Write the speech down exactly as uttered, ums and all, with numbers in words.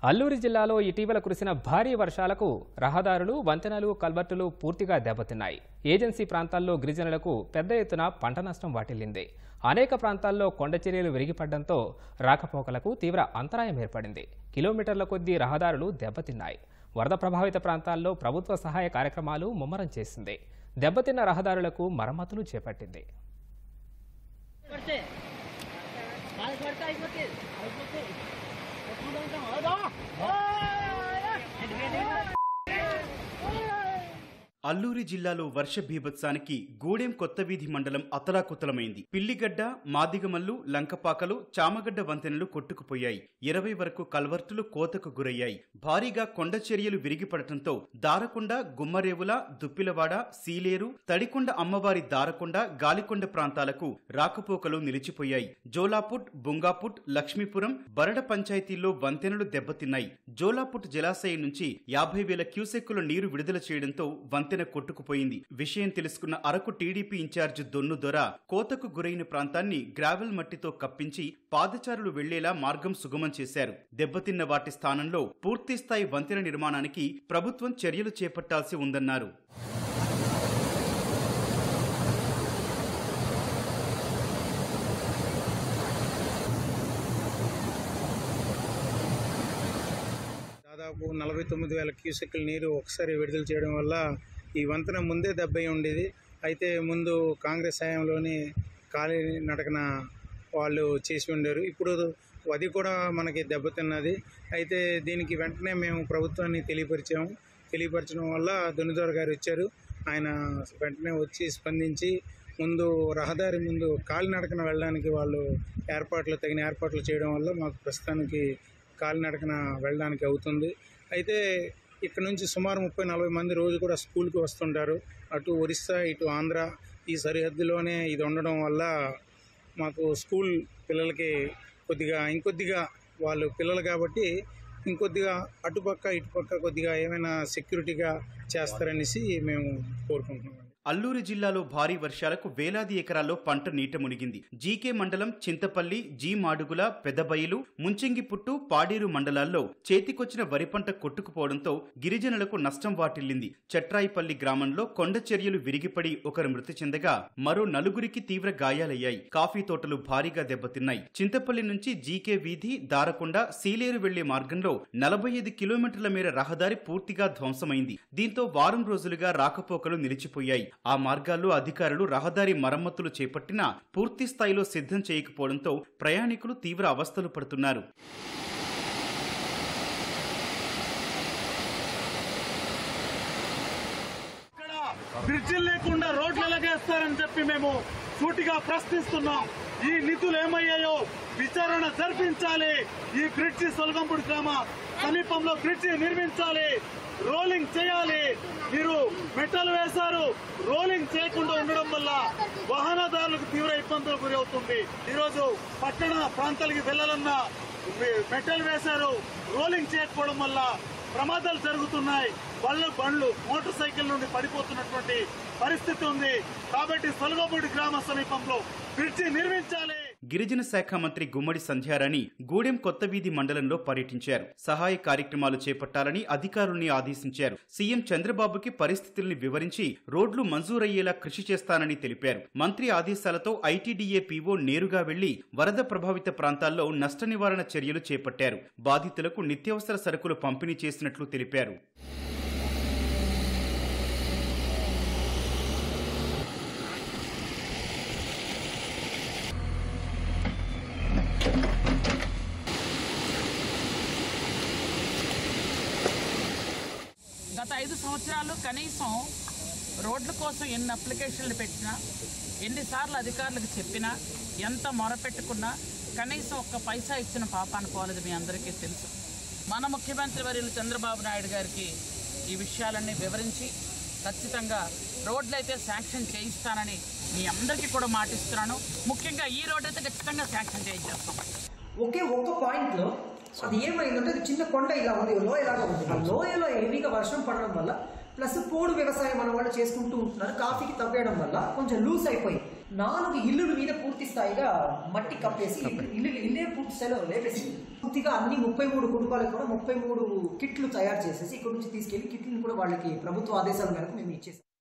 అల్లూరి జిల్లాలో ఇటీవల కురిసిన భారీ వర్షాలకు రహదారులు, వంతెనలు, కల్వర్టులు పూర్తిగా దెబ్బతిన్నాయి. ఏజెన్సీ ప్రాంతాల్లో గిరిజనులకు పెద్ద ఎత్తున పంట నష్టం వాటిల్లింది. అనేక ప్రాంతాల్లో కొండచర్యలు విరిగిపడడంతో రాకపోకలకు తీవ్ర అంతరాయం ఏర్పడింది. కిలోమీటర్ల కొద్దీ రహదారులు దెబ్బతిన్నాయి. వరద ప్రభావిత ప్రాంతాల్లో ప్రభుత్వ సహాయ కార్యక్రమాలు ముమ్మరం చేసింది. దెబ్బతిన్న రహదారులకు మరమ్మతులు చేపట్టింది. అల్లూరి జిల్లాలో వర్ష బీభత్సానికి గూడెం కొత్తవీధి మండలం అతలాకుతలమైంది. పిల్లిగడ్డ, మాదిగమల్లు, లంకపాకలు, చామగడ్డ వంతెనలు కొట్టుకుపోయాయి. ఇరవై వరకు కల్వర్టులు కోతకు గురయ్యాయి. భారీగా కొండ చర్యలు విరిగిపడటంతో దారకొండ, గుమ్మరేవుల, దుప్పిలవాడ, సీలేరు, తడికొండ అమ్మవారి దారకొండ, గాలికొండ ప్రాంతాలకు రాకపోకలు నిలిచిపోయాయి. జోలాపుట్, బుంగాపుట్, లక్ష్మీపురం, బరడ పంచాయతీల్లో వంతెనలు దెబ్బతిన్నాయి. జోలాపుట్ జలాశయం నుంచి యాభై వేల క్యూసెక్కుల నీరు విడుదల చేయడంతో వంతెన కొట్టుకుపోయింది. విషయం తెలుసుకున్న అరకు టీడీపీ ఇన్ఛార్జ్ దొన్ను దొర కోతకు గురైన ప్రాంతాన్ని గ్రావెల్ మట్టితో కప్పించి పాదచారులు వెళ్లేలా మార్గం సుగమం చేశారు. దెబ్బతిన్న వాటి స్థానంలో పూర్తిస్థాయి వంతెన నిర్మాణానికి ప్రభుత్వం చర్యలు చేపట్టాల్సి ఉందన్నారు. దాదాపు నలభై తొమ్మిది వేల క్యూసెక్కుల నీరు ఒకసారి విడుదల చేయడం వల్ల ఈ వంతెన ముందే దెబ్బై ఉండేది. అయితే ముందు కాంగ్రెస్ హయాంలోని ఖాళీ నడకన వాళ్ళు చేసి ఉండేరు. ఇప్పుడు అది కూడా మనకి దెబ్బతిన్నది. అయితే దీనికి వెంటనే మేము ప్రభుత్వాన్ని తెలియపరిచాము. తెలియపరచడం వల్ల దొన్నుదొర గారు వచ్చారు. ఆయన వెంటనే వచ్చి స్పందించి ముందు రహదారి ముందు కాలినడకన వెళ్ళడానికి వాళ్ళు ఏర్పాట్లు తగిన ఏర్పాట్లు చేయడం వల్ల మాకు ప్రస్తుతానికి కాలినడకన వెళ్ళడానికి అవుతుంది. అయితే ఇక్కడ నుంచి సుమారు ముప్పై నలభై మంది రోజు కూడా స్కూల్కి వస్తుంటారు. అటు ఒరిస్సా, ఇటు ఆంధ్ర, ఈ సరిహద్దులోనే ఇది ఉండడం వల్ల మాకు స్కూల్ పిల్లలకి కొద్దిగా ఇంకొద్దిగా వాళ్ళు పిల్లలు కాబట్టి ఇంకొద్దిగా అటుపక్క ఇటుపక్క కొద్దిగా ఏమైనా సెక్యూరిటీగా చేస్తారనేసి మేము కోరుకుంటున్నాం. అల్లూరి జిల్లాలో భారీ వర్షాలకు వేలాది ఎకరాల్లో పంట నీట మునిగింది. జీకే మండలం చింతపల్లి, జీ మాడుగుల, పెదబయలు, ముంచెంగిపుట్టు, పాడేరు మండలాల్లో చేతికొచ్చిన వరి పంట కొట్టుకుపోవడంతో గిరిజనులకు నష్టం వాటిల్లింది. చట్రాయిపల్లి గ్రామంలో కొండ చర్యలు విరిగిపడి ఒకరు మృతి చెందగా మరో నలుగురికి తీవ్ర గాయాలయ్యాయి. కాఫీ తోటలు భారీగా దెబ్బతిన్నాయి. చింతపల్లి నుంచి జీకే వీధి, దారకొండ, సీలేరు వెళ్లే మార్గంలో నలభై ఐదు కిలోమీటర్ల మేర రహదారి పూర్తిగా ధ్వంసమైంది. దీంతో వారం రోజులుగా రాకపోకలు నిలిచిపోయాయి. ఆ మార్గాల్లో అధికారులు రహదారి మరమ్మతులు చేపట్టినా పూర్తి స్థాయిలో సిద్ధం చేయకపోవడంతో ప్రయాణికులు తీవ్ర అవస్థలు పడుతున్నారు. బ్రిడ్జిలు లేకుండా రోడ్లు ఎలాగేస్తారని చెప్పి మేము సూటిగా ప్రశ్నిస్తున్నాం. ఈ నిధులు ఏమయ్యాయో విచారణ జరిపించాలి. ఈ బ్రిడ్జి సొలగంపూడి గ్రామ సమీపంలో బ్రిడ్జి నిర్మించాలి. రోలింగ్ చేయాలి. మీరు మెటల్ వేశారు, రోలింగ్ చేయకుండా ఉండడం వల్ల వాహనదారులకు తీవ్ర ఇబ్బందులు గురి అవుతుంది. ఈరోజు పట్టణ ప్రాంతాలకి వెళ్లాలన్నా మెటల్ వేశారు, రోలింగ్ చేయకపోవడం వల్ల ప్రమాదాలు జరుగుతున్నాయి. బళ్ళు బండ్లు మోటార్ సైకిల్ నుండి పడిపోతున్నటువంటి పరిస్థితి ఉంది. కాబట్టి సొలగంపూడి గ్రామ సమీపంలో బ్రిడ్జి నిర్మించాలి. గిరిజన శాఖ మంత్రి గుమ్మడి సంధ్యారాణి గూడెం కొత్తవీధి మండలంలో పర్యటించారు. సహాయ కార్యక్రమాలు చేపట్టాలని అధికారుల్ని ఆదేశించారు. సీఎం చంద్రబాబుకి పరిస్థితుల్ని వివరించి రోడ్లు మంజూరయ్యేలా కృషి చేస్తానని తెలిపారు. మంత్రి ఆదేశాలతో ఐటీడీఏ పీఓ నేరుగా వెళ్లి వరద ప్రభావిత ప్రాంతాల్లో నష్ట నివారణ చర్యలు చేపట్టారు. బాధితులకు నిత్యావసర సరుకులు పంపిణీ చేసినట్లు తెలిపారు. గత ఐదు సంవత్సరాలు కనీసం రోడ్ల కోసం ఎన్ని అప్లికేషన్లు పెట్టినా, ఎన్నిసార్లు అధికారులకు చెప్పినా, ఎంత మొరపెట్టుకున్నా కనీసం ఒక్క పైసా ఇచ్చిన పాపాన్ని పోలేదు. మీ అందరికీ తెలుసు. మన ముఖ్యమంత్రి వర్యులు చంద్రబాబు నాయుడు గారికి ఈ విషయాలన్నీ వివరించి ఖచ్చితంగా రోడ్లు అయితే శాంక్షన్ చేయిస్తానని మీ అందరికీ కూడా మాటిస్తున్నాను. ముఖ్యంగా ఈ రోడ్ అయితే ఖచ్చితంగా శాంక్షన్ చేయించేస్తాం. ఒకే ఒక్క పాయింట్లో అది ఏమైందంటే అది చిన్న కొండ ఇలా ఉంది, లోయలాగా ఉంది. ఆ లోయలో హెవీగా వర్షం పడడం వల్ల ప్లస్ పోడు వ్యవసాయం మన వాళ్ళు చేసుకుంటూ ఉంటున్నారు. కాఫీకి తవ్వేయడం వల్ల కొంచెం లూజ్ అయిపోయి నాలుగు ఇల్లుల మీద పూర్తి స్థాయిగా మట్టి కప్పేసి ఇల్లు ఇల్లే పూర్తి స్థాయిలో లేపేసి పూర్తిగా అన్ని ముప్పై మూడు కుటుంబాలకు కూడా ముప్పై మూడు కిట్లు తయారు చేసేసి ఇక్కడ నుంచి తీసుకెళ్లి కిట్లను కూడా వాళ్ళకి ప్రభుత్వ ఆదేశాల మేరకు మేము ఇచ్చేసాం.